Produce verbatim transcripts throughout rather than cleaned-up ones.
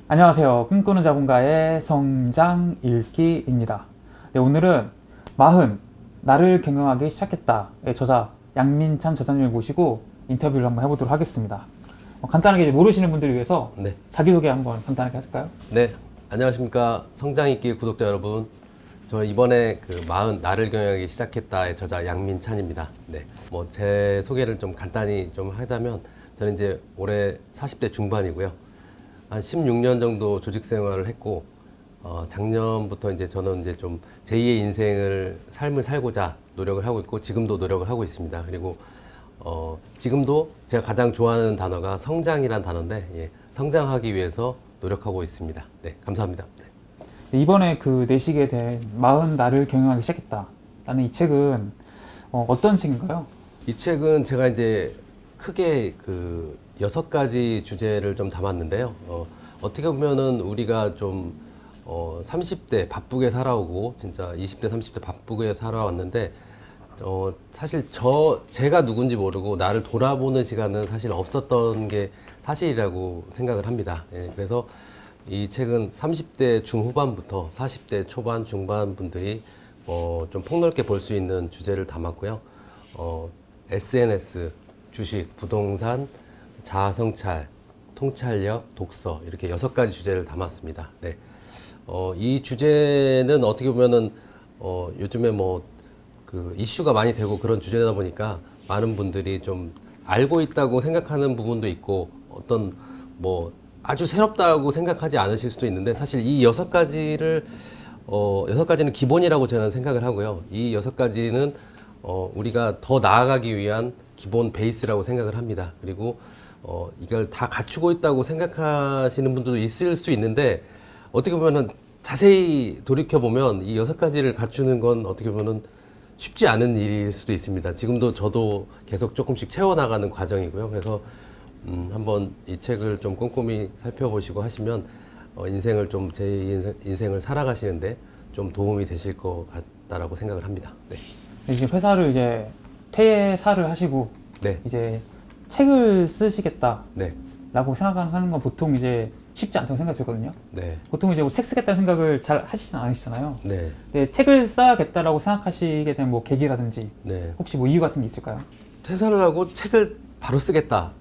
안녕하세요. 꿈꾸는 자본가의 성장 읽기입니다. 네, 오늘은 마흔, 나를 경영하기 시작했다의 저자 양민찬 저자님을 모시고 인터뷰를 한번 해보도록 하겠습니다. 어, 간단하게 모르시는 분들을 위해서 네. 자기소개 한번 간단하게 할까요? 네, 안녕하십니까. 성장 읽기 구독자 여러분. 저 이번에 그 마흔, 나를 경영하기 시작했다의 저자 양민찬입니다. 네, 뭐 제 소개를 좀 간단히 좀 하자면 저는 이제 올해 사십 대 중반이고요. 한 십육 년 정도 조직 생활을 했고, 어, 작년부터 이제 저는 이제 좀 제이의 인생을, 삶을 살고자 노력을 하고 있고, 지금도 노력을 하고 있습니다. 그리고, 어, 지금도 제가 가장 좋아하는 단어가 성장이란 단어인데, 예, 성장하기 위해서 노력하고 있습니다. 네, 감사합니다. 네. 이번에 그 내시게 된 마흔, 나를 경영하기 시작했다라는 이 책은 어, 어떤 책인가요? 이 책은 제가 이제 크게 그 여섯 가지 주제를 좀 담았는데요. 어, 어떻게 보면은 우리가 좀 어, 삼십 대 바쁘게 살아오고 진짜 이십 대, 삼십 대 바쁘게 살아왔는데 어, 사실 저 제가 누군지 모르고 나를 돌아보는 시간은 사실 없었던 게 사실이라고 생각을 합니다. 예, 그래서 이 책은 삼십 대 중후반부터 사십 대 초반, 중반 분들이 어, 좀 폭넓게 볼 수 있는 주제를 담았고요. 어, 에스엔에스, 주식, 부동산, 자아성찰, 통찰력, 독서 이렇게 여섯 가지 주제를 담았습니다. 네, 어, 이 주제는 어떻게 보면은 어, 요즘에 뭐 그 이슈가 많이 되고 그런 주제다 보니까 많은 분들이 좀 알고 있다고 생각하는 부분도 있고 어떤 뭐 아주 새롭다고 생각하지 않으실 수도 있는데 사실 이 여섯 가지를 어, 여섯 가지는 기본이라고 저는 생각을 하고요. 이 여섯 가지는 어, 우리가 더 나아가기 위한 기본 베이스라고 생각을 합니다. 그리고 어, 이걸 다 갖추고 있다고 생각하시는 분들도 있을 수 있는데 어떻게 보면은 자세히 돌이켜보면 이 여섯 가지를 갖추는 건 어떻게 보면은 쉽지 않은 일일 수도 있습니다. 지금도 저도 계속 조금씩 채워나가는 과정이고요. 그래서 음, 한번 이 책을 좀 꼼꼼히 살펴보시고 하시면 어, 인생을 좀 제 인생, 인생을 살아가시는데 좀 도움이 되실 것 같다라고 생각을 합니다. 네. 이제 회사를 이제 퇴사를 하시고 네. 이제 책을 쓰시겠다라고 네. 생각하는 건 보통 이제 쉽지 않다고 생각했거든요. 네. 보통 이제 뭐 책 쓰겠다는 생각을 잘 하시진 않으시잖아요. 네. 근데 책을 써야겠다라고 생각하시게 된 뭐 계기라든지 네. 혹시 뭐 이유 같은 게 있을까요? 퇴사를 하고 책을 바로 쓰겠다.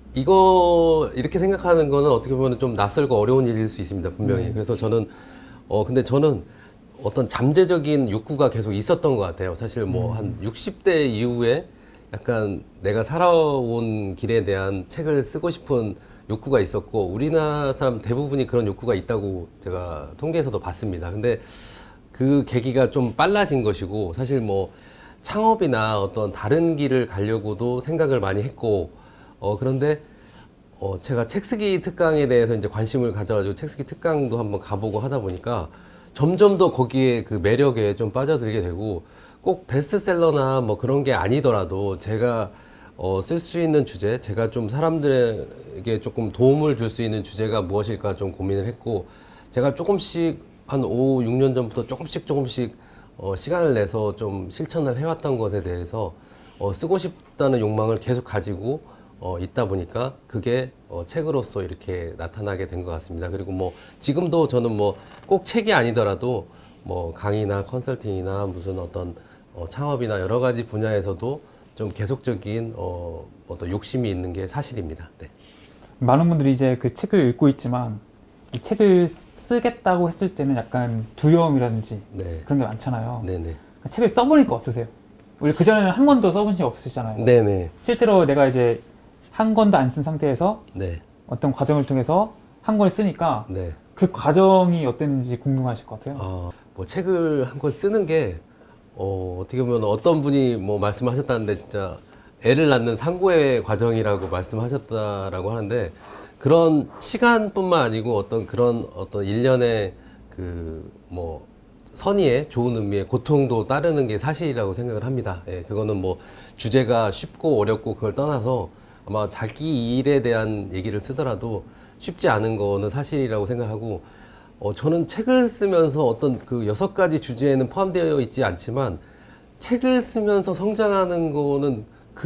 이거 이렇게 생각하는 거는 어떻게 보면 좀 낯설고 어려운 일일 수 있습니다. 분명히. 네. 그래서 저는 어 근데 저는 어떤 잠재적인 욕구가 계속 있었던 것 같아요. 사실 뭐 한 음. 육십 대 이후에 약간 내가 살아온 길에 대한 책을 쓰고 싶은 욕구가 있었고 우리나라 사람 대부분이 그런 욕구가 있다고 제가 통계에서도 봤습니다. 근데 그 계기가 좀 빨라진 것이고 사실 뭐 창업이나 어떤 다른 길을 가려고도 생각을 많이 했고 어 그런데 어 제가 책쓰기 특강에 대해서 이제 관심을 가져가지고 책쓰기 특강도 한번 가보고 하다 보니까 점점 더 거기에 그 매력에 좀 빠져들게 되고 꼭 베스트셀러나 뭐 그런 게 아니더라도 제가 어, 쓸 수 있는 주제, 제가 좀 사람들에게 조금 도움을 줄 수 있는 주제가 무엇일까 좀 고민을 했고 제가 조금씩 한 오, 육 년 전부터 조금씩 조금씩 어, 시간을 내서 좀 실천을 해왔던 것에 대해서 어, 쓰고 싶다는 욕망을 계속 가지고 어, 있다 보니까 그게 어, 책으로서 이렇게 나타나게 된 것 같습니다. 그리고 뭐 지금도 저는 뭐 꼭 책이 아니더라도 뭐 강의나 컨설팅이나 무슨 어떤 어, 창업이나 여러 가지 분야에서도 좀 계속적인 어, 어떤 욕심이 있는 게 사실입니다. 네. 많은 분들이 이제 그 책을 읽고 있지만 이 책을 쓰겠다고 했을 때는 약간 두려움이라든지 네. 그런 게 많잖아요. 네네. 책을 써보니까 어떠세요? 원래 그전에는 한 번도 써본 적이 없으시잖아요. 네네. 실제로 내가 이제 한 권도 안 쓴 상태에서 네. 어떤 과정을 통해서 한 권을 쓰니까 네. 그 과정이 어땠는지 궁금하실 것 같아요. 어, 뭐 책을 한 권 쓰는 게 어, 어떻게 보면 어떤 분이 뭐 말씀하셨다는데 진짜 애를 낳는 산고의 과정이라고 말씀하셨다라고 하는데 그런 시간뿐만 아니고 어떤 그런 어떤 일련의 그 뭐 선의의 좋은 의미의 고통도 따르는 게 사실이라고 생각을 합니다. 예, 그거는 뭐 주제가 쉽고 어렵고 그걸 떠나서 아마 자기 일에 대한 얘기를 쓰더라도 쉽지 않은 거는 사실이라고 생각하고 어, 저는 책을 쓰면서 어떤 그 여섯 가지 주제에는 포함되어 있지 않지만 책을 쓰면서 성장하는 거는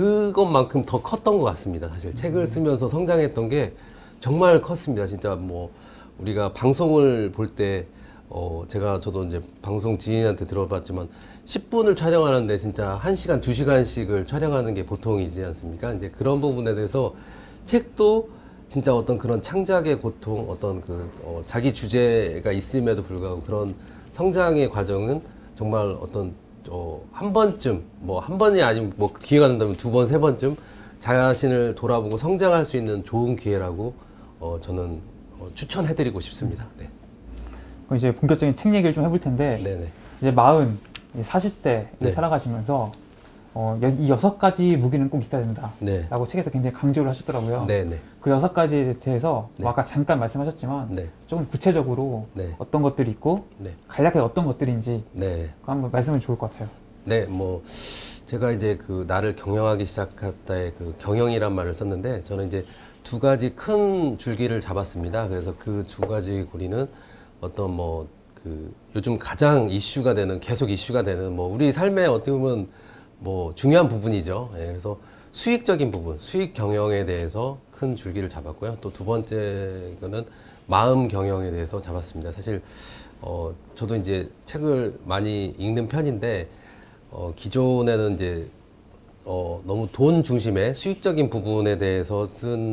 그것만큼 더 컸던 것 같습니다. 사실 책을 쓰면서 성장했던 게 정말 컸습니다. 진짜 뭐 우리가 방송을 볼 때 어, 제가 저도 이제 방송 지인한테 들어봤지만 십 분을 촬영하는데 진짜 한 시간, 두 시간씩을 촬영하는 게 보통이지 않습니까? 이제 그런 부분에 대해서 책도 진짜 어떤 그런 창작의 고통, 어떤 그 어, 자기 주제가 있음에도 불구하고 그런 성장의 과정은 정말 어떤 어, 한 번쯤 뭐 한 번이 아니면 뭐 기회가 된다면 두 번, 세 번쯤 자신을 돌아보고 성장할 수 있는 좋은 기회라고 어, 저는 어, 추천해드리고 싶습니다. 네. 그럼 이제 본격적인 책 얘기를 좀 해볼 텐데 네네. 이제 마흔, 이제 사십 대에 네. 살아가시면서 어, 여- 이 여섯 가지 무기는 꼭 있어야 된다. 네. 라고 책에서 굉장히 강조를 하셨더라고요. 네네. 그 여섯 가지에 대해서 네. 뭐 아까 잠깐 말씀하셨지만 네. 조금 구체적으로 네. 어떤 것들이 있고 네. 간략하게 어떤 것들인지 네. 그거 한번 말씀해 좋을 것 같아요. 네, 뭐 제가 이제 그 나를 경영하기 시작했다의 그 경영이란 말을 썼는데 저는 이제 두 가지 큰 줄기를 잡았습니다. 그래서 그 두 가지 고리는 어떤 뭐 그 요즘 가장 이슈가 되는 계속 이슈가 되는 뭐 우리 삶에 어떻게 보면 뭐 중요한 부분이죠. 예, 그래서 수익적인 부분, 수익 경영에 대해서 큰 줄기를 잡았고요. 또 두 번째 거는 마음 경영에 대해서 잡았습니다. 사실 어 저도 이제 책을 많이 읽는 편인데 어 기존에는 이제 어 너무 돈 중심의 수익적인 부분에 대해서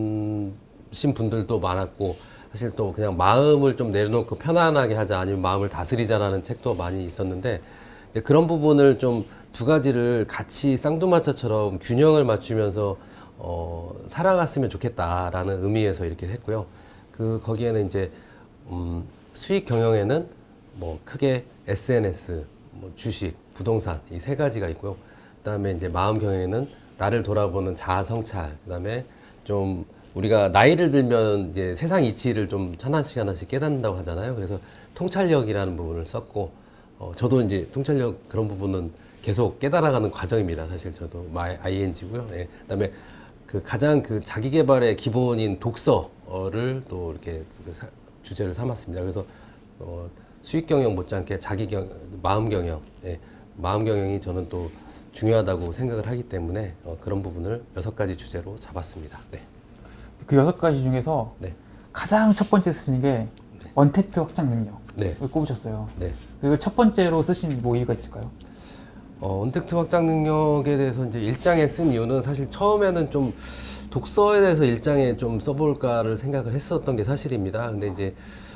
쓴신 분들도 많았고 사실 또 그냥 마음을 좀 내려놓고 편안하게 하자 아니면 마음을 다스리자라는 책도 많이 있었는데 이제 그런 부분을 좀 두 가지를 같이 쌍두마차처럼 균형을 맞추면서 어 살아갔으면 좋겠다라는 의미에서 이렇게 했고요. 그 거기에는 이제 음 수익 경영에는 뭐 크게 에스엔에스, 뭐 주식, 부동산 이 세 가지가 있고요. 그다음에 이제 마음 경영에는 나를 돌아보는 자아 성찰, 그다음에 좀 우리가 나이를 들면 이제 세상 이치를 좀 하나씩 하나씩 깨닫는다고 하잖아요. 그래서 통찰력이라는 부분을 썼고, 어, 저도 이제 통찰력 그런 부분은 계속 깨달아가는 과정입니다. 사실 저도 아이엔지고요. 예. 그다음에 그 가장 그 자기 개발의 기본인 독서를 또 이렇게 그 사, 주제를 삼았습니다. 그래서 어, 수익 경영 못지않게 자기 경 마음 경영, 예. 마음 경영이 저는 또 중요하다고 생각을 하기 때문에 어, 그런 부분을 여섯 가지 주제로 잡았습니다. 네. 그 여섯 가지 중에서 네. 가장 첫 번째 쓰신 게 언택트 확장 능력을 네. 꼽으셨어요. 네. 그리고 첫 번째로 쓰신 뭐 이유가 있을까요? 어, 언택트 확장 능력에 대해서 이제 일장에 쓴 이유는 사실 처음에는 좀 독서에 대해서 일장에 좀 써볼까를 생각을 했었던 게 사실입니다. 근데 이제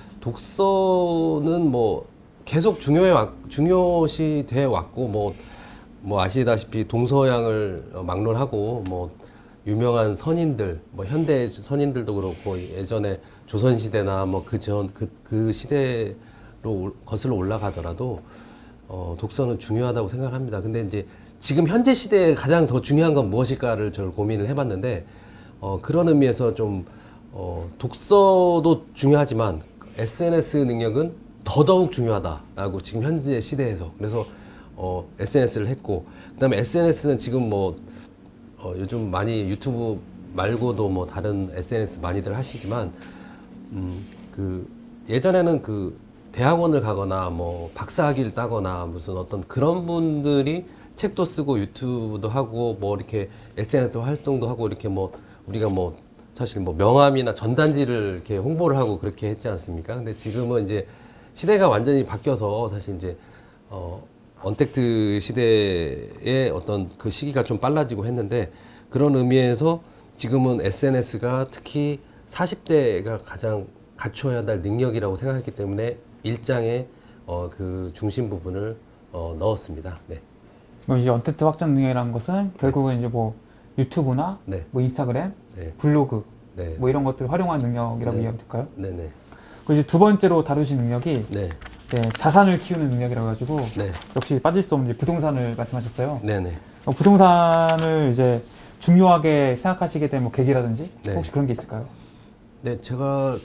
독서는 뭐 계속 중요해 왔, 중요시 돼 왔고 뭐, 뭐 아시다시피 동서양을 막론하고 뭐 유명한 선인들, 뭐 현대 선인들도 그렇고 예전에 조선 시대나 뭐 그 전 그 그 시대로 거슬러 올라가더라도 어, 독서는 중요하다고 생각을 합니다. 근데 이제 지금 현재 시대에 가장 더 중요한 건 무엇일까를 저를 고민을 해봤는데 어, 그런 의미에서 좀 어, 독서도 중요하지만 에스엔에스 능력은 더더욱 중요하다라고 지금 현재 시대에서 그래서 어, 에스엔에스를 했고 그다음에 에스엔에스는 지금 뭐 어, 요즘 많이 유튜브 말고도 뭐 다른 에스엔에스 많이들 하시지만 음, 그 예전에는 그 대학원을 가거나 뭐 박사학위를 따거나 무슨 어떤 그런 분들이 책도 쓰고 유튜브도 하고 뭐 이렇게 에스엔에스 활동도 하고 이렇게 뭐 우리가 뭐 사실 뭐 명함이나 전단지를 이렇게 홍보를 하고 그렇게 했지 않습니까? 근데 지금은 이제 시대가 완전히 바뀌어서 사실 이제 어 언택트 시대의 어떤 그 시기가 좀 빨라지고 했는데 그런 의미에서 지금은 에스엔에스가 특히 사십 대가 가장 갖춰야 될 능력이라고 생각했기 때문에 일장에 어 그 중심 부분을 어 넣었습니다. 네. 그럼 이제 언택트 확장 능력이라는 것은 결국은 이제 뭐 유튜브나 네. 뭐 인스타그램, 네. 블로그 네. 뭐 이런 것들을 활용한 능력이라고 네. 이해하면 될까요? 네네. 그리고 이제 두 번째로 다루신 능력이 네. 네, 자산을 키우는 능력이라고 해가지고 네. 역시 빠질 수 없는 이제 부동산을 말씀하셨어요. 네네. 어, 부동산을 이제 중요하게 생각하시게 된 뭐 계기라든지 네. 혹시 그런 게 있을까요? 네, 제가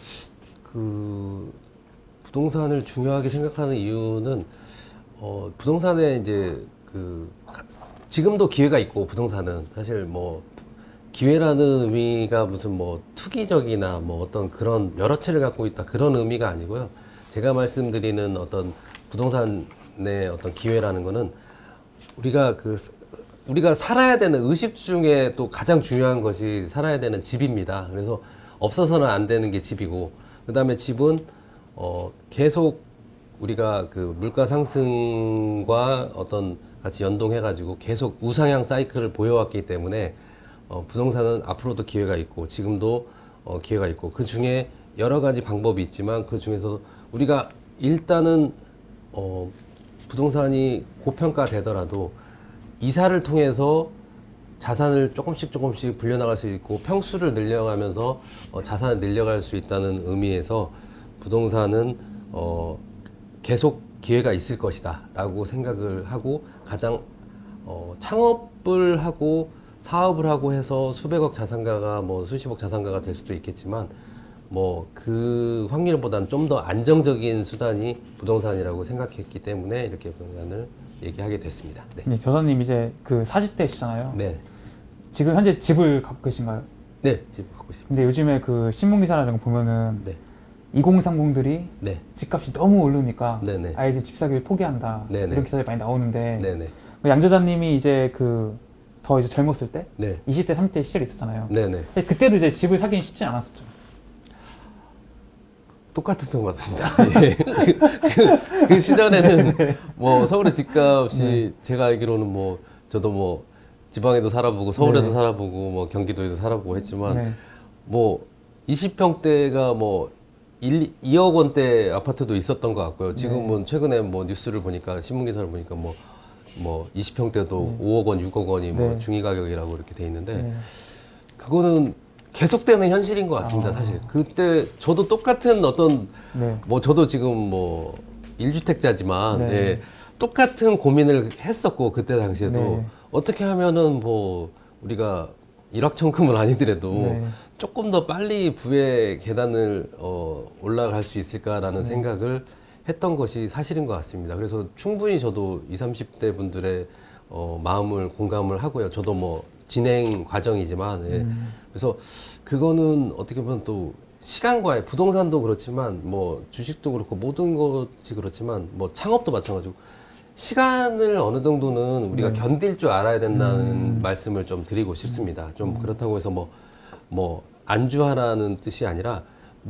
그 부동산을 중요하게 생각하는 이유는 어 부동산에 이제 그 지금도 기회가 있고 부동산은 사실 뭐 기회라는 의미가 무슨 뭐 투기적이나 뭐 어떤 그런 여러 채를 갖고 있다 그런 의미가 아니고요. 제가 말씀드리는 어떤 부동산의 어떤 기회라는 거는 우리가 그 우리가 살아야 되는 의식 중에 또 가장 중요한 것이 살아야 되는 집입니다. 그래서 없어서는 안 되는 게 집이고, 그 다음에 집은 어, 계속 우리가 그 물가 상승과 어떤 같이 연동해가지고 계속 우상향 사이클을 보여왔기 때문에 어, 부동산은 앞으로도 기회가 있고 지금도 어, 기회가 있고 그 중에 여러 가지 방법이 있지만 그 중에서 우리가 일단은 어, 부동산이 고평가 되더라도 이사를 통해서 자산을 조금씩 조금씩 불려나갈 수 있고 평수를 늘려가면서 어, 자산을 늘려갈 수 있다는 의미에서 부동산은 어, 계속 기회가 있을 것이다 라고 생각을 하고 가장 어, 창업을 하고 사업을 하고 해서 수백억 자산가가 뭐 수십억 자산가가 될 수도 있겠지만 뭐 그 확률보다는 좀 더 안정적인 수단이 부동산이라고 생각했기 때문에 이렇게 부동산을 얘기하게 됐습니다. 네. 네, 저자님 이제 그 사십 대시잖아요. 네. 지금 현재 집을 갖고 계신가요? 네, 집 갖고 있습니다. 근데 요즘에 그 신문 기사나 이런 거 보면은 네. 이공삼공들이 네. 집값이 너무 오르니까 네네. 아예 이제 집 사기를 포기한다. 네네. 이런 기사들이 많이 나오는데 네네. 양 저자님이 이제 그 더 이제 젊었을 때 네. 이십 대, 삼십 대 시절이 있었잖아요. 네네. 근데 그때도 이제 집을 사기는 쉽지 않았었죠. 똑같은 것 같습니다. 예. 그, 그 시절에는 뭐 서울의 집값이 네. 제가 알기로는 뭐 저도 뭐 지방에도 살아보고 서울에도 네. 살아보고 뭐 경기도에도 살아보고 했지만 네. 뭐 이십 평대가 뭐 일, 이억 원대 아파트도 있었던 것 같고요. 지금은 네. 최근에 뭐 뉴스를 보니까 신문 기사를 보니까 뭐 뭐 이십 평대도 네. 오억 원, 육억 원이 뭐 네. 중위 가격이라고 이렇게 돼 있는데 네. 그거는 계속되는 현실인 것 같습니다. 아. 사실 그때 저도 똑같은 어떤 네. 뭐 저도 지금 뭐 일 주택자지만 네. 예, 똑같은 고민을 했었고 그때 당시에도 네. 어떻게 하면은 뭐 우리가 일확천금은 아니더라도 네. 조금 더 빨리 부의 계단을 어, 올라갈 수 있을까라는 네. 생각을 했던 것이 사실인 것 같습니다. 그래서 충분히 저도 이십, 삼십 대 분들의 어, 마음을 공감을 하고요. 저도 뭐 진행 과정이지만 예. 음. 그래서 그거는 어떻게 보면 또 시간과의 부동산도 그렇지만 뭐 주식도 그렇고 모든 것이 그렇지만 뭐 창업도 마찬가지고 시간을 어느 정도는 우리가 네. 견딜 줄 알아야 된다는 음. 말씀을 좀 드리고 싶습니다. 좀 그렇다고 해서 뭐 뭐 안주하라는 뜻이 아니라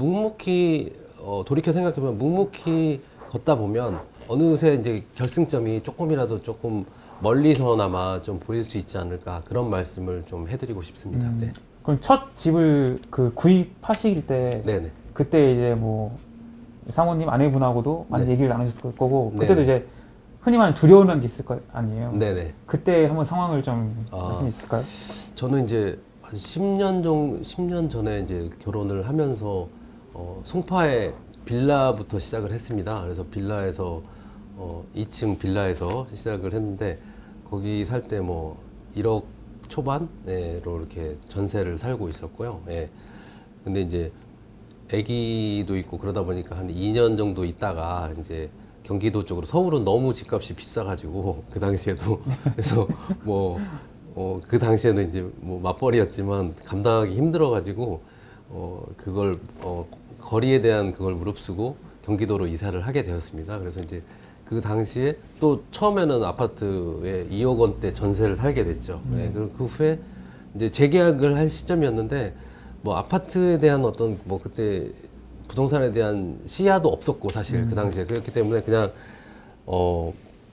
묵묵히 어, 돌이켜 생각해보면 묵묵히 걷다 보면 어느새 이제 결승점이 조금이라도 조금 멀리서나마 좀 보일 수 있지 않을까 그런 말씀을 좀 해드리고 싶습니다. 음. 네. 그럼 첫 집을 그 구입하실 때 네네. 그때 이제 뭐 사모님 아내분하고도 많이 네. 얘기를 나누셨을 거고 그때도 네네. 이제 흔히 말하는 두려움이라는 게 있을 거 아니에요. 네네. 그때 한번 상황을 좀 아. 말씀 있을까요? 저는 이제 한 십 년 정, 십 년 전에 이제 결혼을 하면서 어, 송파에 빌라부터 시작을 했습니다. 그래서 빌라에서 어, 이 층 빌라에서 시작을 했는데 거기 살 때 뭐 일억 초반으로 이렇게 전세를 살고 있었고요. 예. 근데 이제 아기도 있고 그러다 보니까 한 이 년 정도 있다가 이제 경기도 쪽으로 서울은 너무 집값이 비싸가지고 그 당시에도 그래서 뭐 어, 그 당시에는 이제 뭐 맞벌이였지만 감당하기 힘들어가지고 어, 그걸 어, 거리에 대한 그걸 무릅쓰고 경기도로 이사를 하게 되었습니다. 그래서 이제 그 당시에 또 처음에는 아파트에 이억 원대 전세를 살게 됐죠. 음. 네, 그리고 그 후에 이제 재계약을 할 시점이었는데 뭐 아파트에 대한 어떤 뭐 그때 부동산에 대한 시야도 없었고 사실 음. 그 당시에 그렇기 때문에 그냥 어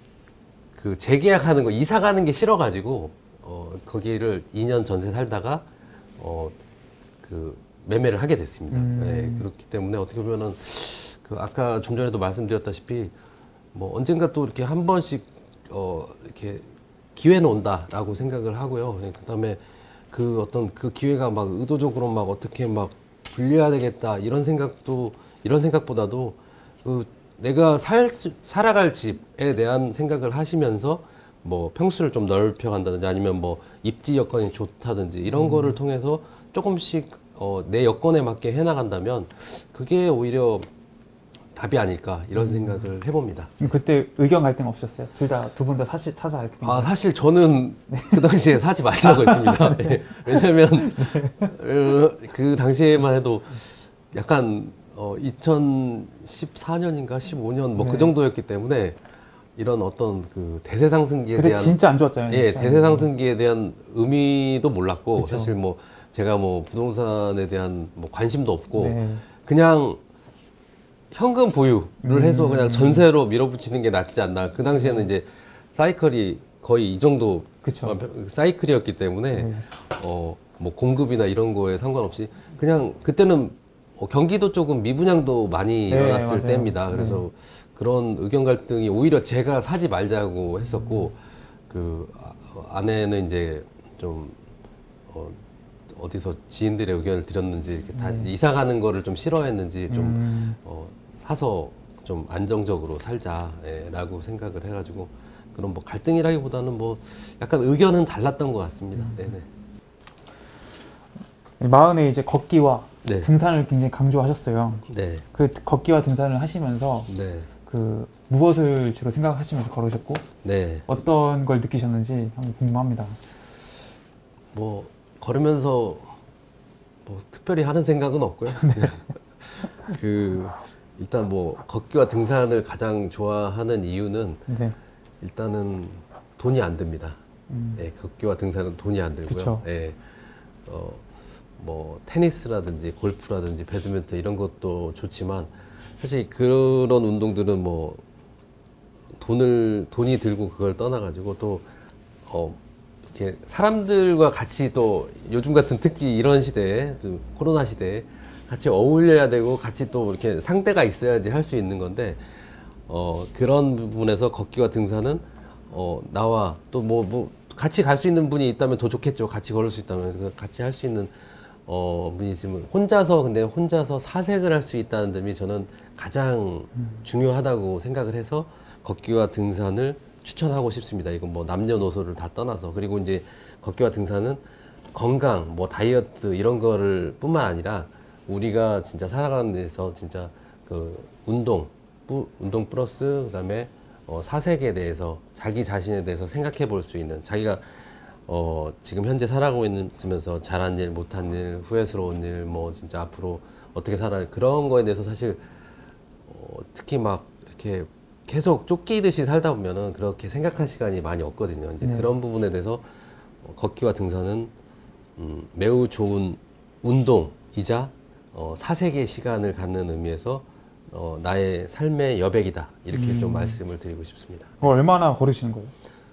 그 재계약하는 거 이사 가는 게 싫어가지고 어 거기를 이 년 전세 살다가 어 그 매매를 하게 됐습니다. 음. 네, 그렇기 때문에 어떻게 보면은 그 아까 좀 전에도 말씀드렸다시피 뭐 언젠가 또 이렇게 한 번씩 어 이렇게 기회는 온다라고 생각을 하고요. 그다음에 그 어떤 그 기회가 막 의도적으로 막 어떻게 막 불려야 되겠다 이런 생각도 이런 생각보다도 그 내가 살 수, 살아갈 집에 대한 생각을 하시면서 뭐 평수를 좀 넓혀 간다든지 아니면 뭐 입지 여건이 좋다든지 이런 음. 거를 통해서 조금씩 어, 내 여건에 맞게 해나간다면 그게 오히려 답이 아닐까 이런 생각을 해봅니다. 그때 의견 갈등 없으셨어요? 둘 다 두 분 다 사실 사자 이렇게 된 아 거예요? 사실 저는 그 당시에 사지 말자고 했습니다. 예. 왜냐하면 어, 그 당시에만 해도 약간 어, 이천십사 년인가 십오 년 뭐 그 네. 정도였기 때문에 이런 어떤 그 대세 상승기에 그때 대한 진짜 안 좋았잖아요. 예 진짜. 대세 상승기에 대한 의미도 몰랐고 그쵸. 사실 뭐 제가 뭐 부동산에 대한 뭐 관심도 없고 네. 그냥 현금 보유를 음. 해서 그냥 전세로 밀어붙이는 게 낫지 않나. 그 당시에는 이제 사이클이 거의 이 정도 그쵸. 어, 사이클이었기 때문에 네. 어, 뭐 공급이나 이런 거에 상관없이 그냥 그때는 어, 경기도 쪽은 미분양도 많이 네, 일어났을 맞아요. 때입니다. 그래서 네. 그런 의견 갈등이 오히려 제가 사지 말자고 했었고 그 아- 아내는 이제 좀 어, 어디서 지인들의 의견을 드렸는지 이렇게 다 네. 이사 가는 거를 좀 싫어했는지 좀 음. 어, 사서 좀 안정적으로 살자라고 생각을 해가지고 그런 뭐 갈등이라기보다는 뭐 약간 의견은 달랐던 것 같습니다. 음. 네네. 마흔에 이제 걷기와 네. 등산을 굉장히 강조하셨어요. 네. 그 걷기와 등산을 하시면서 네. 그 무엇을 주로 생각하시면서 걸으셨고 네. 어떤 걸 느끼셨는지 한번 궁금합니다. 뭐 걸으면서 뭐 특별히 하는 생각은 없고요. 그 일단 뭐 걷기와 등산을 가장 좋아하는 이유는 네. 일단은 돈이 안 듭니다. 음. 예, 걷기와 등산은 돈이 안 들고요. 그쵸. 예, 어, 뭐 테니스라든지 골프라든지 배드민턴 이런 것도 좋지만 사실 그런 운동들은 뭐 돈을 돈이 들고 그걸 떠나가지고 또 어, 이렇게 사람들과 같이 또 요즘 같은 특히 이런 시대에 또 코로나 시대에 같이 어울려야 되고 같이 또 이렇게 상대가 있어야지 할 수 있는 건데 어, 그런 부분에서 걷기와 등산은 어, 나와 또 뭐 뭐 같이 갈 수 있는 분이 있다면 더 좋겠죠. 같이 걸을 수 있다면 그래서 같이 할 수 있는 어, 분이 있으면 혼자서 근데 혼자서 사색을 할 수 있다는 점이 저는 가장 중요하다고 생각을 해서 걷기와 등산을 추천하고 싶습니다. 이건 뭐 남녀노소를 다 떠나서 그리고 이제 걷기와 등산은 건강, 뭐 다이어트 이런 거를 뿐만 아니라 우리가 진짜 살아가는 데서 진짜 그 운동, 뿌, 운동 플러스 그다음에 어, 사색에 대해서 자기 자신에 대해서 생각해 볼 수 있는 자기가 어, 지금 현재 살아가고 있으면서 잘한 일, 못한 일, 후회스러운 일, 뭐 진짜 앞으로 어떻게 살아야 그런 거에 대해서 사실 어, 특히 막 이렇게 계속 쫓기듯이 살다 보면은 그렇게 생각할 시간이 많이 없거든요. 이제 네. 그런 부분에 대해서 어, 걷기와 등산은 음, 매우 좋은 운동이자 어, 사색의 시간을 갖는 의미에서 어, 나의 삶의 여백이다 이렇게 음. 좀 말씀을 드리고 싶습니다. 그거 얼마나 걸으시는 거예요?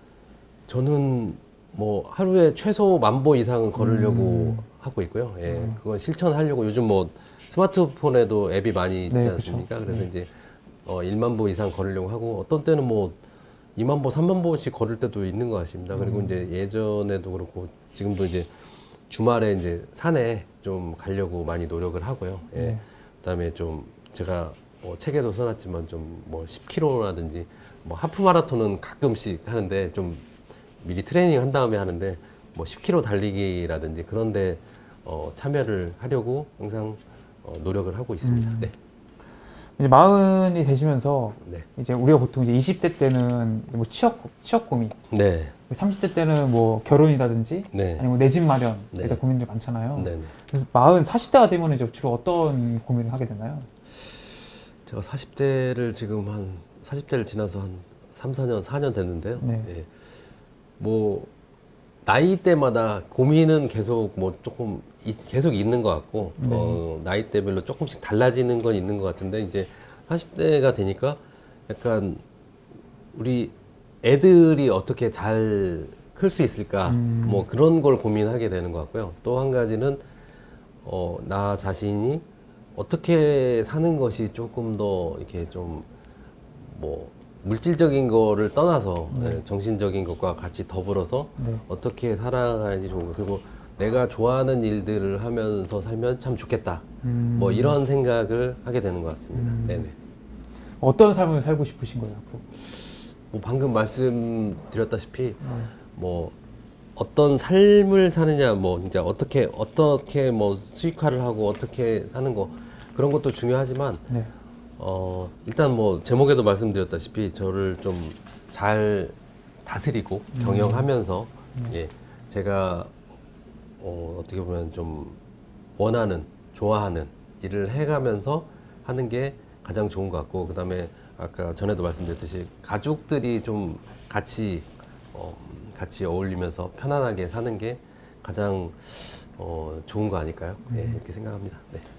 저는 뭐 하루에 최소 만 보 이상은 걸으려고 음. 하고 있고요. 예, 그건 실천하려고 요즘 뭐 스마트폰에도 앱이 많이 있지 네, 않습니까? 그쵸. 그래서 네. 이제 어, 일만 보 이상 걸으려고 하고 어떤 때는 뭐 이만 보, 삼만 보씩 걸을 때도 있는 것 같습니다. 그리고 음. 이제 예전에도 그렇고 지금도 이제 주말에 이제 산에 좀 가려고 많이 노력을 하고요. 예. 네. 그다음에 좀 제가 어, 책에도 써놨지만 좀 뭐 십 킬로미터라든지 뭐 하프 마라톤은 가끔씩 하는데 좀 미리 트레이닝 한 다음에 하는데 뭐 십 킬로미터 달리기라든지 그런데 어, 참여를 하려고 항상 어, 노력을 하고 있습니다. 음. 네. 이제 마흔이 되시면서 네. 이제 우리가 보통 이제 이십 대 때는 뭐 취업 취업 고민, 네. 삼십 대 때는 뭐 결혼이라든지 네. 아니면 내 집 마련에 네. 대한 고민들 많잖아요. 네. 네. 그래서 마흔, 사십 대가 되면 이제 주로 어떤 고민을 하게 되나요? 제가 사십 대를 지금 한 사십 대를 지나서 한 삼, 사 년, 사 년 됐는데요. 네. 예. 뭐 나이 때마다 고민은 계속 뭐 조금 이, 계속 있는 것 같고 네. 어, 나이 대별로 조금씩 달라지는 건 있는 것 같은데 이제 사십 대가 되니까 약간 우리 애들이 어떻게 잘 클 수 있을까 음. 뭐 그런 걸 고민하게 되는 것 같고요. 또 한 가지는 어, 나 자신이 어떻게 사는 것이 조금 더 이렇게 좀 뭐 물질적인 거를 떠나서 네. 예, 정신적인 것과 같이 더불어서 네. 어떻게 살아가야지 좋은 거 그리고 내가 좋아하는 일들을 하면서 살면 참 좋겠다 음. 뭐 이런 생각을 하게 되는 것 같습니다. 음. 네네. 어떤 삶을 살고 싶으신 거예요, 앞으로? 뭐 방금 말씀드렸다시피 네. 뭐 어떤 삶을 사느냐 뭐 진짜 어떻게 어떻게 뭐 수익화를 하고 어떻게 사는 거 그런 것도 중요하지만 네. 어 일단 뭐 제목에도 말씀드렸다시피 저를 좀 잘 다스리고 음. 경영하면서 네. 예 제가 어 어떻게 보면 좀 원하는 좋아하는 일을 해가면서 하는 게 가장 좋은 것 같고 그다음에 아까 전에도 말씀드렸듯이 가족들이 좀 같이 어 같이 어울리면서 편안하게 사는 게 가장 어 좋은 거 아닐까요? 예 이렇게 생각합니다. 네.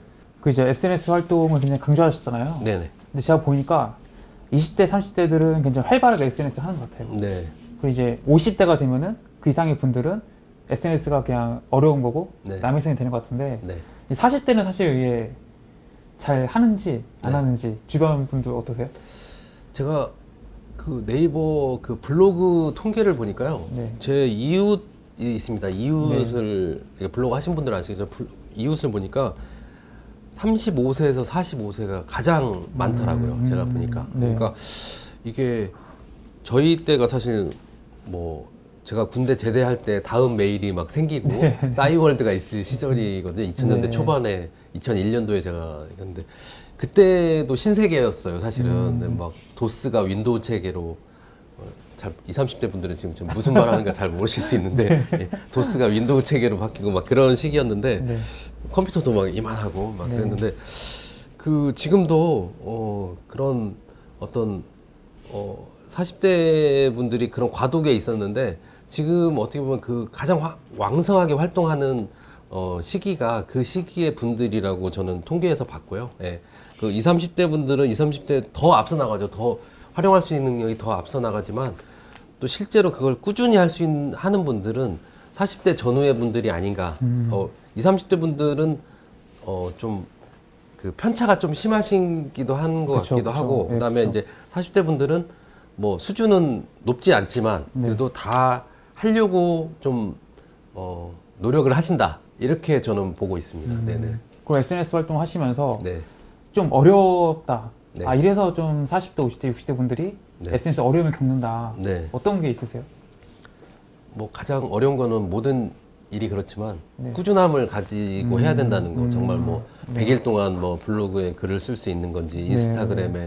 그 이제 에스엔에스 활동을 굉장히 강조하셨잖아요. 네네. 근데 제가 보니까 이십 대, 삼십 대들은 굉장히 활발하게 에스엔에스 하는 것 같아요. 네. 그리고 이제 오십 대가 되면은 그 이상의 분들은 에스엔에스가 그냥 어려운 거고 네. 남의 생이 되는 것 같은데 네. 이 사십 대는 사실 이게 잘 하는지 안 네. 하는지 주변 분들 어떠세요? 제가 그 네이버 그 블로그 통계를 보니까요. 네. 제 이웃이 있습니다. 이웃을 네. 블로그 하신 분들 아시겠죠? 이웃을 보니까 삼십오 세에서 사십오 세가 가장 많더라고요. 음, 제가 보니까. 네. 그러니까 이게 저희 때가 사실 뭐 제가 군대 제대할 때 다음 메일이 막 생기고 네. 싸이월드가 있을 시절이거든요. 이천 년대 네. 초반에 이천일 년도에 제가 했는데 그때도 신세계였어요. 사실은 음. 근데 막 도스가 윈도우 체계로 어, 잘 이십, 삼십 대 분들은 지금 좀 무슨 말 하는가 잘 모르실 수 있는데 예, 도스가 윈도우 체계로 바뀌고 막 그런 시기였는데 네. 컴퓨터도 막 이만하고 막 네. 그랬는데 그 지금도 어 그런 어떤 어 사십 대 분들이 그런 과도기에 있었는데 지금 어떻게 보면 그 가장 화, 왕성하게 활동하는 어 시기가 그 시기의 분들이라고 저는 통계에서 봤고요. 예. 그 이십, 삼십 대 분들은 이십, 삼십 대 더 앞서 나가죠. 더 활용할 수 있는 능력이 더 앞서 나가지만 또 실제로 그걸 꾸준히 할 수 있는 하는 분들은 사십 대 전후의 분들이 아닌가. 음. 어, 이십, 삼십 대 분들은 어, 좀 그 편차가 좀 심하신기도 한 것 그쵸, 같기도 그쵸. 하고, 네, 그다음에 그쵸. 이제 사십 대 분들은 뭐 수준은 높지 않지만 네. 그래도 다 하려고 좀 어, 노력을 하신다. 이렇게 저는 보고 있습니다. 음. 네네. 그 에스엔에스 활동 하시면서 네. 좀 어렵다. 네. 아 이래서 좀 사십 대, 오십 대, 육십 대 분들이 네. 에스엔에스 어려움을 겪는다. 네. 어떤 게 있으세요? 뭐 가장 어려운 거는 모든 일이 그렇지만 네. 꾸준함을 가지고 음, 해야 된다는 거. 음, 정말 뭐 네. 백 일 동안 뭐 블로그에 글을 쓸 수 있는 건지 네. 인스타그램에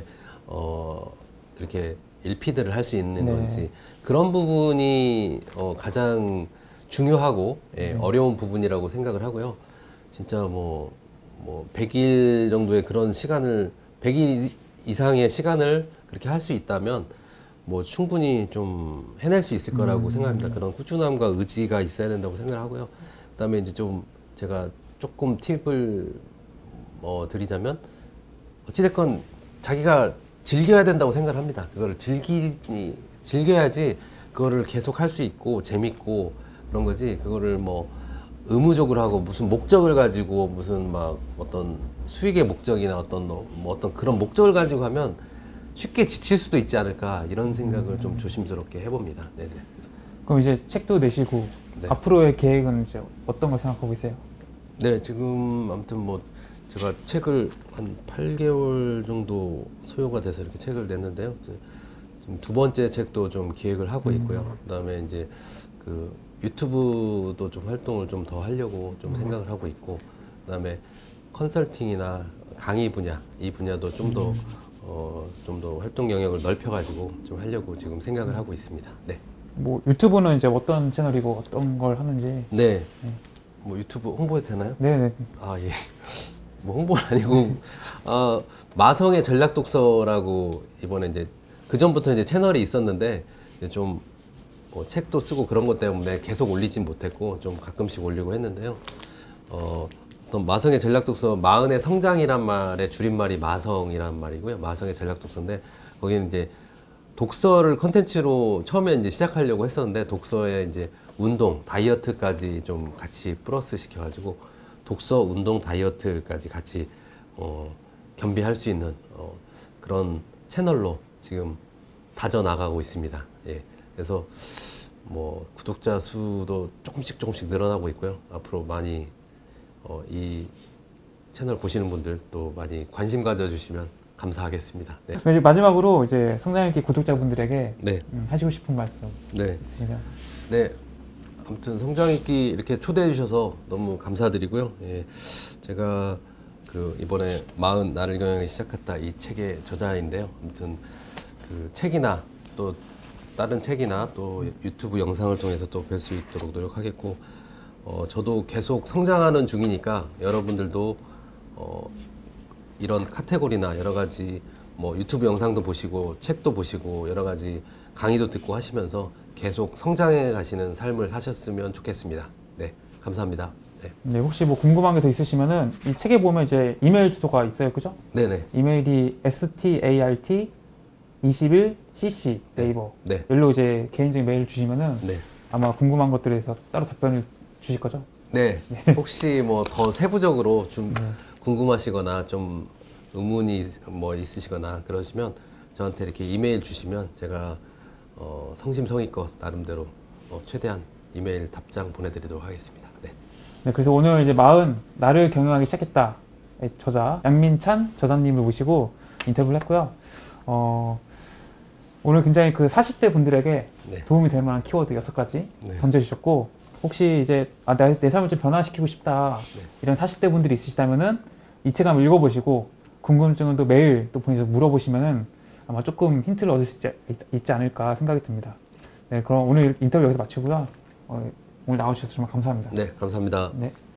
어 그렇게 일피드를 할 수 있는 네. 건지 그런 부분이 어 가장 중요하고 예, 네. 어려운 부분이라고 생각을 하고요. 진짜 뭐 뭐 백 일 정도의 그런 시간을 백 일 이상의 시간을 그렇게 할 수 있다면 뭐 충분히 좀 해낼 수 있을 거라고 음. 생각합니다. 그런 꾸준함과 의지가 있어야 된다고 생각을 하고요. 그다음에 이제 좀 제가 조금 팁을 뭐 드리자면 어찌됐건 자기가 즐겨야 된다고 생각을 합니다. 그거를 즐기 즐겨야지 그거를 계속 할 수 있고 재밌고 그런 거지. 그거를 뭐 의무적으로 하고 무슨 목적을 가지고 무슨 막 어떤 수익의 목적이나 어떤 뭐 어떤 그런 목적을 가지고 하면 쉽게 지칠 수도 있지 않을까 이런 생각을 좀 조심스럽게 해봅니다. 네네. 그럼 이제 책도 내시고 네. 앞으로의 계획은 이제 어떤 걸 생각하고 계세요? 네, 지금 아무튼 뭐 제가 책을 한 팔 개월 정도 소요가 돼서 이렇게 책을 냈는데요. 이제 지금 두 번째 책도 좀 기획을 하고 있고요. 그다음에 이제 그 유튜브도 좀 활동을 좀 더 하려고 좀 생각을 하고 있고, 그다음에 컨설팅이나 강의 분야 이 분야도 좀 더 어, 좀 더 활동 영역을 넓혀가지고 좀 하려고 지금 생각을 하고 있습니다. 네. 뭐 유튜브는 이제 어떤 채널이고 어떤 걸 하는지. 네. 뭐 유튜브 홍보해도 되나요? 네네. 아, 예. 뭐 홍보는 아니고, 아, 마성의 전략 독서라고 이번에 이제 그 전부터 이제 채널이 있었는데 이제 좀 뭐 책도 쓰고 그런 것 때문에 계속 올리진 못했고 좀 가끔씩 올리고 했는데요. 어, 어떤 마성의 전략 독서, 마흔의 성장이란 말의 줄임말이 마성이란 말이고요. 마성의 전략 독서인데 거기는 이제 독서를 컨텐츠로 처음에 이제 시작하려고 했었는데 독서에 이제 운동, 다이어트까지 좀 같이 플러스 시켜가지고 독서, 운동, 다이어트까지 같이 어, 겸비할 수 있는 어, 그런 채널로 지금 다져 나가고 있습니다. 예. 그래서 뭐 구독자 수도 조금씩 조금씩 늘어나고 있고요. 앞으로 많이 어, 이 채널 보시는 분들 또 많이 관심 가져주시면 감사하겠습니다. 네. 그럼 이제 마지막으로 이제 성장일기 구독자분들에게 네. 음, 하시고 싶은 말씀 네. 있으시면. 네. 아무튼 성장일기 이렇게 초대해 주셔서 너무 감사드리고요. 예. 제가 그 이번에 마흔 나를 경영하기 시작했다 이 책의 저자인데요. 아무튼 그 책이나 또 다른 책이나 또 유튜브 영상을 통해서 또 뵐 수 있도록 노력하겠고, 어, 저도 계속 성장하는 중이니까 여러분들도 어, 이런 카테고리나 여러 가지 뭐 유튜브 영상도 보시고 책도 보시고 여러 가지 강의도 듣고 하시면서 계속 성장해 가시는 삶을 사셨으면 좋겠습니다. 네, 감사합니다. 네. 네, 혹시 뭐 궁금한 게 더 있으시면은 이 책에 보면 이제 이메일 주소가 있어요, 그죠? 네네. 이메일이 start 이십일 cc 네이버. 네. 여기로 이제 개인적인 메일 주시면은 네. 아마 궁금한 것들에 대해서 따로 답변을 주실 거죠? 네. 혹시 뭐 더 세부적으로 좀 네. 궁금하시거나 좀 의문이 뭐 있으시거나 그러시면 저한테 이렇게 이메일 주시면 제가 어, 성심성의껏 나름대로 어, 최대한 이메일 답장 보내드리도록 하겠습니다. 네. 네, 그래서 오늘 이제 마흔 나를 경영하기 시작했다 저자 양민찬 저자님을 모시고 인터뷰를 했고요. 어, 오늘 굉장히 그 사십 대 분들에게 네. 도움이 될 만한 키워드 여섯 가지 네. 던져주셨고, 혹시 이제 아, 내, 내 삶을 좀 변화시키고 싶다 네. 이런 사십 대 분들이 있으시다면은 이 책 한번 읽어보시고 궁금증은 또 매일 또 본인이 물어보시면은 아마 조금 힌트를 얻을 수 있지, 있지 않을까 생각이 듭니다. 네, 그럼 오늘 인터뷰 여기서 마치고요. 어, 오늘 나와주셔서 정말 감사합니다. 네, 감사합니다. 네.